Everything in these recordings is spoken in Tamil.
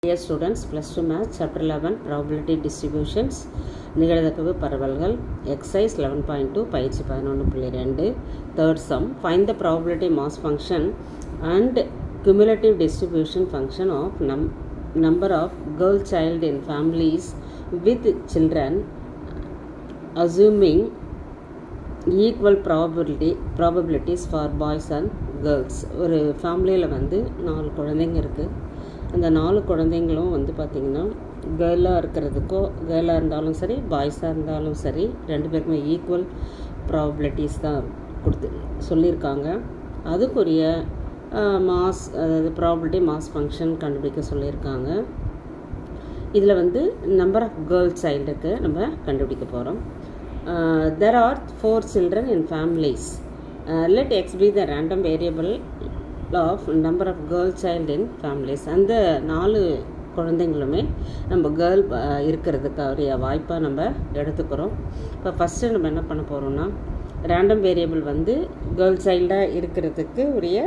Dear students, plus 2 maths, chapter 11, probability distributions, நிகழ்தகவு பரவல்கள், exercise 11.2, பயிற்சி 11.2, third sum, find the probability mass function and cumulative distribution function of number of girl child in families with children, assuming equal probabilities for boys and girls. ஒரு ஃபேமிலியில் வந்து 4 குழந்தைங்க இருக்குது. அந்த 4 குழந்தைங்களும் வந்து பார்த்திங்கன்னா கேர்ளாக இருக்கிறதுக்கோ, கேர்ளாக இருந்தாலும் சரி பாய்ஸாக இருந்தாலும் சரி 2 பேருக்குமே ஈக்குவல் ப்ராபபிலிட்டிஸ் தான் சொல்லியிருக்காங்க. அதுக்குரிய மாஸ், அதாவது ப்ராபபிலிட்டி மாஸ் ஃபங்க்ஷன் கண்டுபிடிக்க சொல்லியிருக்காங்க. இதில் வந்து நம்பர் ஆஃப் கேர்ள் சைல்டுக்கு நம்ம கண்டுபிடிக்க போகிறோம். There are 4 children in families. Let x be the random variable of number of girl child in families. அந்த 4 குழந்தைங்களுமே நம்ம கேர்ள் இருக்கிறதுக்கு வாய்ப்பாக நம்ம எடுத்துக்கிறோம். இப்போ ஃபஸ்ட்டு நம்ம என்ன பண்ண போகிறோம்னா, ரேண்டம் வேரியபிள் வந்து கேர்ள் சைல்டாக இருக்கிறதுக்கு உரிய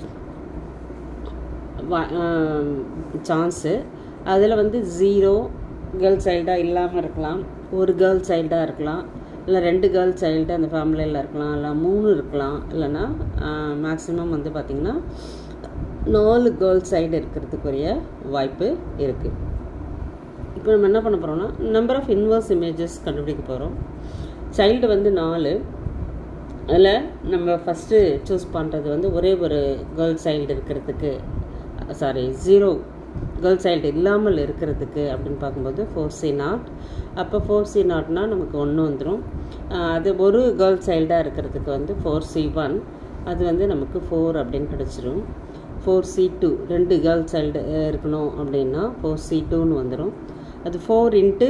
சான்ஸு. அதில் வந்து 0 கேர்ள் சைல்டாக இல்லாமல் இருக்கலாம், ஒரு கேர்ள் சைல்டாக இருக்கலாம், இல்லை 2 கேர்ள் சைல்டு அந்த ஃபேமிலியில் இருக்கலாம், இல்லை 3 இருக்கலாம், இல்லைன்னா மேக்ஸிமம் வந்து பார்த்திங்கன்னா 4 கேர்ள் சைடு இருக்கிறதுக்குரிய வாய்ப்பு இருக்குது. இப்போ நம்ம என்ன பண்ண போகிறோம்னா, நம்பர் ஆஃப் இன்வர்ஸ் இமேஜஸ் கண்டுபிடிக்க போகிறோம். சைல்டு வந்து 4, அதில் நம்ம ஃபஸ்ட்டு சூஸ் பண்ணுறது வந்து ஒரே ஒரு கேர்ள் சைல்டு இருக்கிறதுக்கு, 0 கேர்ள் சைல்டு இல்லாமல் இருக்கிறதுக்கு அப்படின்னு பார்க்கும்போது 4C0. அப்போ 4C0னால் நமக்கு 1 வந்துடும். அது ஒரு கேர்ள் சைல்டாக இருக்கிறதுக்கு வந்து 4C1, அது வந்து நமக்கு 4 அப்படின்னு கிடச்சிரும். 4C2 2 கேர்ள் சைல்டு இருக்கணும் அப்படின்னா 4C2ன்னு வந்துடும். அது 4 ×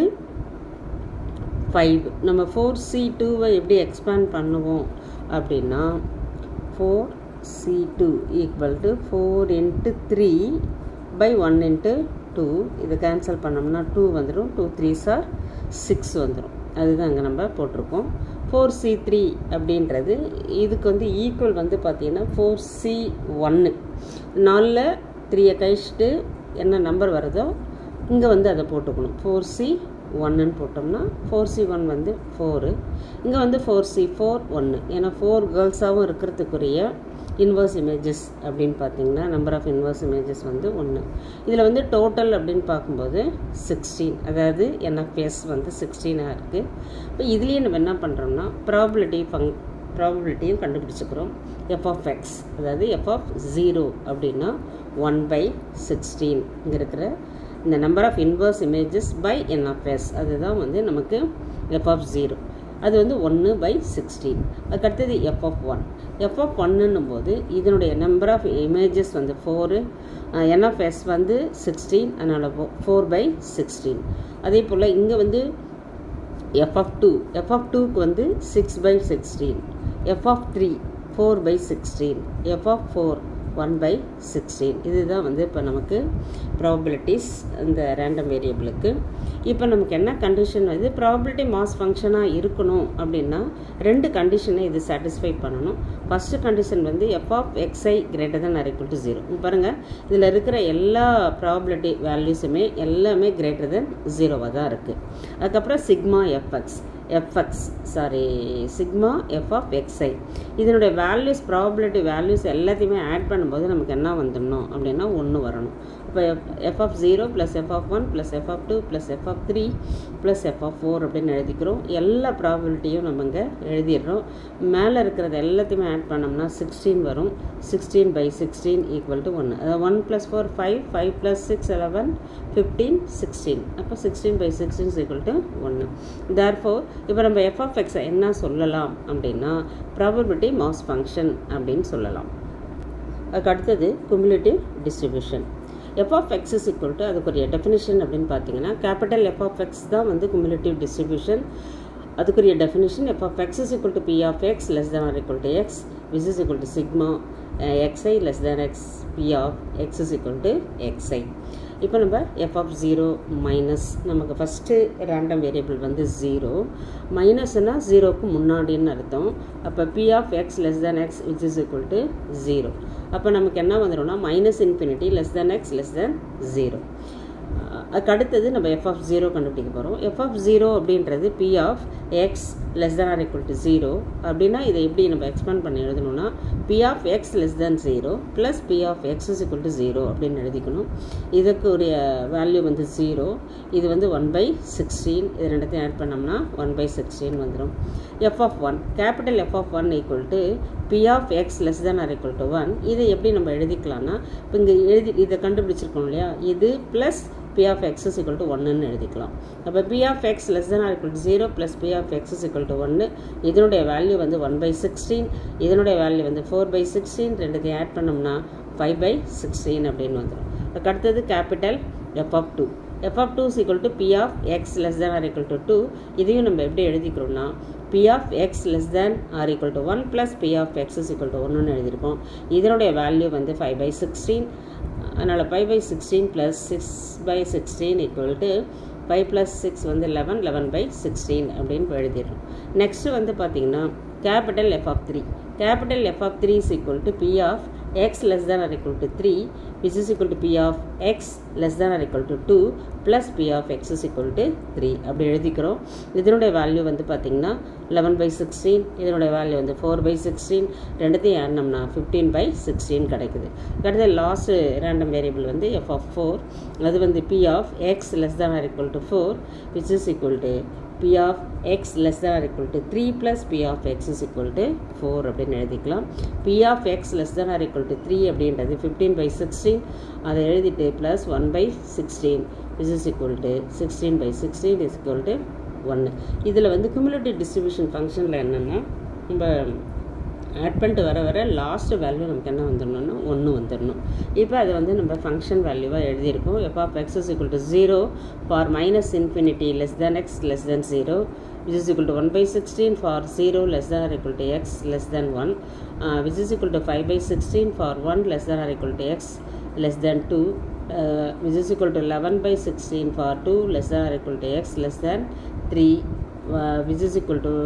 5. நம்ம 4C2வை எப்படி எக்ஸ்பேண்ட் பண்ணுவோம் அப்படின்னா 4C2 = 4 × 3/1 × 2. இதை கேன்சல் பண்ணோம்னா 2 வந்துடும். 2 3s are 6 வந்துடும். அதுதான் அங்கே நம்ம போட்டிருக்கோம். 4C3 அப்படின்றது இதுக்கு வந்து ஈக்குவல் வந்து பார்த்திங்கன்னா 4C1. 4ல் 3 கழிச்சிட்டு என்ன நம்பர் வருதோ இங்கே வந்து அதை போட்டுக்கணும். 4C1ன்னு போட்டோம்னா 4C1 வந்து 4, இங்கே வந்து 4C4 1. ஏன்னா 4 கேர்ள்ஸாகவும் இருக்கிறதுக்குரிய இன்வர்ஸ் இமேஜஸ் அப்படின்னு பார்த்திங்கன்னா நம்பர் ஆஃப் இன்வர்ஸ் இமேஜஸ் வந்து 1. இதில் வந்து டோட்டல் அப்படின்னு பார்க்கும்போது 16, அதாவது NFS வந்து 16ஆக இருக்குது. இப்போ இதுலேயே நம்ம என்ன பண்ணுறோம்னா ப்ராபபிலிட்டியும் கண்டுபிடிச்சிக்கிறோம். f(x), அதாவது f(0) அப்படின்னா 1/16. இங்கே இருக்கிற இந்த number of inverse images by NFS, அதுதான் வந்து நமக்கு f(0). அது வந்து 1/16. அதுக்கடுத்தது f(1). f(1)ன்னும் போது இதனுடைய நம்பர் ஆஃப் இமேஜஸ் வந்து 4, NFS வந்து 16, அதனால் 4/16. அதே போல் இங்கே வந்து f(2)க்கு வந்து 6/16, f(3) 4/16, f(4) 1/16. இதுதான் வந்து இப்போ நமக்கு ப்ராபபிலிட்டிஸ் இந்த ரேண்டம் வேரியபிளுக்கு. இப்போ நமக்கு என்ன கண்டிஷன் வந்து ப்ராபபிலிட்டி மாஸ் ஃபங்க்ஷனாக இருக்கணும் அப்படின்னா 2 கண்டிஷனை இது சாட்டிஸ்ஃபை பண்ணணும். ஃபஸ்ட்டு கண்டிஷன் வந்து f(xi) ≥ 0. பாருங்கள், இதில் இருக்கிற எல்லா ப்ராபபிலிட்டி வேல்யூஸுமே எல்லாமே >0 தான் இருக்குது. அதுக்கப்புறம் சிக்மா f(xi) இதனுடைய வேல்யூஸ், ப்ராபபிலிட்டி வேல்யூஸ் எல்லாத்தையுமே ஆட் பண்ணும்போது நமக்கு என்ன வந்துடணும் அப்படின்னா 1 வரணும். இப்போ f(0) + f(1) + f(2) + f(3) + f(4) அப்படின்னு எழுதிக்கிறோம். எல்லா ப்ராபபிலிட்டியும் நம்ம இங்கே எழுதிடுறோம். மேலே இருக்கிறது எல்லாத்தையுமே ஆட் பண்ணோம்னா 16 வரும். 16/16 = 1. அதாவது 1 + 4 5, 5 + 6 11, 15 16. அப்போ 16/16 = 1. Therefore இப்போ நம்ம f(x) என்ன சொல்லலாம் அப்படின்னா ப்ராபபிலிட்டி மாஸ் ஃபங்க்ஷன் அப்படின்னு சொல்லலாம். அதுக்கு அடுத்தது குமுலேட்டிவ் டிஸ்ட்ரிபியூஷன். f(x) அதுக்குரிய டெஃபினிஷன் அப்படின்னு பார்த்தீங்கன்னா கேபிட்டல் F(x) தான் வந்து குமுலேட்டிவ் டிஸ்ட்ரிபியூஷன். அதுக்குரிய definition f(x) = p(x) < x, which is equal to sigma xi < x, p(x) = xi. இப்போ நம்ம f(0) மைனஸ், நமக்கு ஃபஸ்ட்டு ரேண்டம் வேரியபிள் வந்து 0, மைனஸ்னால் 0க்கு முன்னாடின்னு அர்த்தம். அப்போ p(x) < x, which is equal to 0. அப்போ நமக்கு என்ன வந்துடும்னா -∞ <x <0. அதுக்கு அடுத்தது நம்ம எஃப் ஆஃப் ஜீரோ கண்டுபிடிக்க போகிறோம். எஃப் ஆஃப் ஜீரோ அப்படின்றது P of X less than or equal to zero அப்படின்னா இதை எப்படி நம்ம எக்ஸ்பேண்ட் பண்ணி எழுதணும்னா P of X less than zero plus P of X is equal to zero அப்படின்னு எழுதிக்கணும். இதுக்குரிய வேல்யூ வந்து ஜீரோ, இது வந்து 1/16, இது ரெண்டுத்தையும் ஆட் பண்ணோம்னா 1/16 வந்துடும். F of one capital F of one equal to P of X less than or equal to 1. இதை எப்படி நம்ம எழுதிக்கலாம்னா இப்போ இங்கே இதை கண்டுபிடிச்சிருக்கோம் இல்லையா, இது plus P of x is equal to 1ன்னு எழுதிக்கலாம். அப்போ P of x less than or equal to 0 plus P of x is equal to 1. இதனுடைய வேல்யூ வந்து 1/16, இதனுடைய வேல்யூ வந்து 4/16, ரெண்டுத்தையும் ஆட் பண்ணோம்னா 5/16 அப்படின்னு வந்துடும். அதுக்கு அடுத்தது capital F of 2. F of 2 is equal to P of x less than or equal to 2. இதையும் நம்ம எப்படி எழுதிக்கிறோம்னா P of x less than or equal to 1 plus P of x is equal to 1ன்னு எழுதியிருக்கோம். இதனுடைய வேல்யூ வந்து 5/16. அதனால் 5/16 plus 6/16 equal to 5 plus 6 வந்து 11, 11/16 அப்படின்னு எழுதிடுறோம். நெக்ஸ்ட்டு வந்து பார்த்திங்கன்னா capital F of 3. Capital F of 3 is equal to P of x less than or equal to 3 which is equal to P of x less than or equal to 2 plus P of x is equal to 3 அப்படி எழுதிக்கிறோம். இதனுடைய வேல்யூ வந்து பார்த்திங்கன்னா 11/16, இதனுடைய வேல்யூ வந்து 4/16, ரெண்டுத்தையும் ஆடினோம்னா 15/16 கிடைக்குது. அடுத்த லாஸ்ட் ரேண்டம் வேரியபிள் வந்து எஃப் ஆஃப் 4, அது வந்து P of x less than or equal to 4 which is equal to P of x less than or equal to 3 plus P of x is equal to 4 அப்படின்னு எழுதிக்கலாம். P of x less than or equal to 3 அப்படின்றது 15/16, அதை எழுதிட்டு plus 1/16 which is equal to 16/16 is equal to 1. இதில் வந்து cumulative distribution ஃபங்க்ஷனில் என்னென்னா நம்ம ஆட் பண்ணிட்டு வர வர லாஸ்ட் வேல்யூ நமக்கு என்ன வந்துடணும்னா 1 வந்துடணும். இப்போ அதை வந்து நம்ம ஃபங்க்ஷன் வேல்யூவாக எழுதியிருக்கோம். F of X is equal to 0 for minus infinity less than X less than 0 which is equal to 1/16 for 0 less than or equal to x less than 1 which is equal to 5/16 for 1 less than or equal to x less than 2 which is equal to 11/16 for 2 less than or equal to x less than 3 which is equal to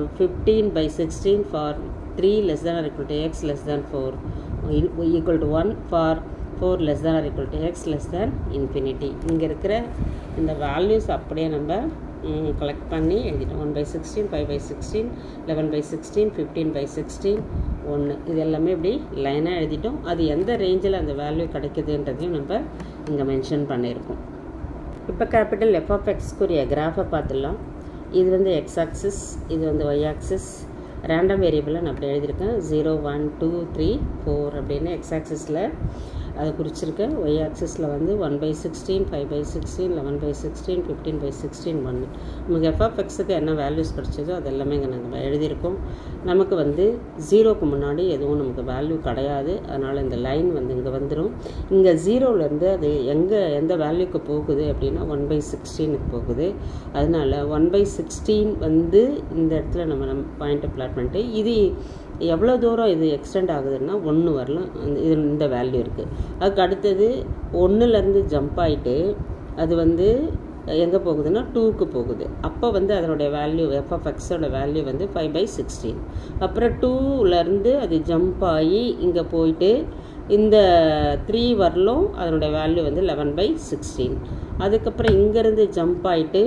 15/16 for 3 less than or equal to x less than 4 equal to 1 for 4 less than or equal to x less than infinity. இங்கே இருக்கிற இந்த வேல்யூஸ் அப்படியே நம்ம கலெக்ட் பண்ணி எழுதிட்டோம். 1/16, 5/16, 11/16, 15/16, 1 இது எல்லாமே இப்படி லைனாக எழுதிட்டோம். அது எந்த ரேஞ்சில் அந்த வேல்யூ கிடைக்குதுன்றதையும் நம்ம இங்கே மென்ஷன் பண்ணியிருக்கோம். இப்போ கேபிட்டல் எஃப் ஆஃப் எக்ஸ்க்குரிய கிராஃபை பார்த்துடலாம். இது வந்து எக்ஸ் ஆக்சிஸ், இது வந்து ஒய் ஆக்சிஸ். ரேண்டம் வேரியபிளை நான் அப்படி எழுதியிருக்கேன் 0, 1, 2, 3, 4 அப்படின்னு எக்ஸ் ஆக்சிஸில் அதை குறிச்சிருக்கேன். ஒய் ஆக்சிஸில் வந்து 1/16, 5/16, 11/16, 15/16, 1. நமக்கு எஃப் ஆஃப் எக்ஸுக்கு என்ன வேல்யூஸ் கிடச்சதோ அது எல்லாமே இங்கே நாங்கள் எழுதியிருக்கோம். நமக்கு வந்து 0க்கு முன்னாடி எதுவும் நமக்கு வேல்யூ கிடையாது, அதனால் இந்த லைன் வந்து இங்கே வந்துடும். இங்கே 0லேருந்து அது எந்த வேல்யூக்கு போகுது அப்படின்னா 1/16க்கு போகுது. அதனால் 1/16 வந்து இந்த இடத்துல நம்ம பாயிண்ட்டை பிளாட் பண்ணிட்டு இது எவ்வளோ தூரம் இது எக்ஸ்டெண்ட் ஆகுதுன்னா 1 வரலாம். இது இந்த வேல்யூ இருக்குது. அதுக்கு அடுத்தது 1லேருந்து ஜம்ப் ஆகிட்டு அது வந்து எங்கே போகுதுன்னா 2க்கு போகுது. அப்போ வந்து அதனுடைய வேல்யூ எஃப் ஆஃப் எக்ஸோட வேல்யூ வந்து 5/16. அப்புறம் 2லேருந்து அது ஜம்ப் ஆகி இங்கே போயிட்டு இந்த 3 வரலும் அதனுடைய வேல்யூ வந்து 11/16. அதுக்கப்புறம் இங்கேருந்து ஜம்ப் ஆகிட்டு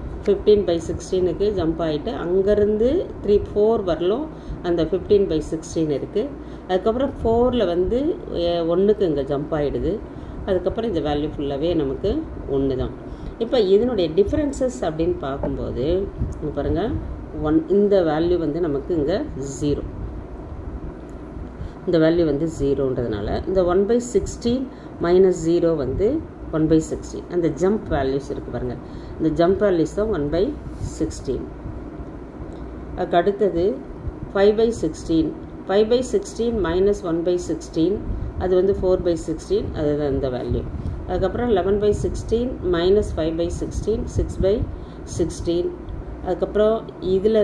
15/16க்கு ஜம்ப் ஆகிட்டு அங்கேருந்து 4 வரலும் அந்த 15/16 இருக்குது. அதுக்கப்புறம் 4ல் வந்து 1க்கு இங்கே ஜம்ப் ஆகிடுது. அதுக்கப்புறம் இந்த வேல்யூ ஃபுல்லாகவே நமக்கு 1 தான். இப்போ இதனுடைய டிஃப்ரென்சஸ் அப்படின்னு பார்க்கும்போது பாருங்கள், இந்த வேல்யூ வந்து நமக்கு இங்கே 0, இந்த வேல்யூ வந்து 0ன்றதுனால இந்த 1/16 - 0 வந்து 1/16. அந்த ஜம்ப் வேல்யூஸ் இருக்குது பாருங்கள், இந்த ஜம்ப் வேல்யூஸ் தான் 1/16. அதுக்கு அடுத்தது 5/16, 5/16 - 1/16 அது வந்து 4/16, அதுதான் இந்த வேல்யூ. அதுக்கப்புறம் 11/16 - 5/16 6/16. அதுக்கப்புறம் இதில்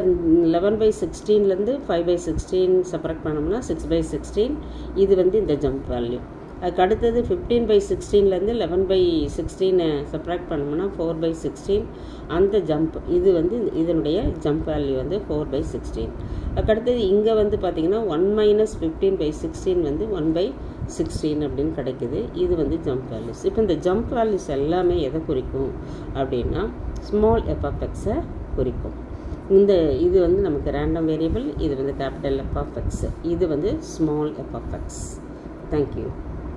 11/16லேருந்து 5/16 செப்பரேட் பண்ணோம்னா 6/16. இது வந்து இந்த ஜம்ப் வேல்யூ. அதுக்கு அடுத்தது 15/16லேருந்து 11/16 சப்ராக்ட் பண்ணோம்னா 4/16. அந்த ஜம்ப் இது வந்து இதனுடைய ஜம்ப் வேல்யூ வந்து 4/16. அதுக்கடுத்தது இங்கே வந்து பார்த்திங்கன்னா 1 - 15/16 வந்து 1/16 அப்படின்னு கிடைக்குது. இது வந்து ஜம்ப் வேல்யூஸ். இப்போ இந்த ஜம்ப் வேல்யூஸ் எல்லாமே எதை குறிக்கும் அப்படின்னா ஸ்மால் எஃப் ஆஃப் எக்ஸை குறிக்கும். இந்த இது வந்து நமக்கு ரேண்டம் வேரியபிள், இது வந்து கேபிட்டல் எஃப் ஆஃப் எக்ஸ், இது வந்து small F of X. Thank you.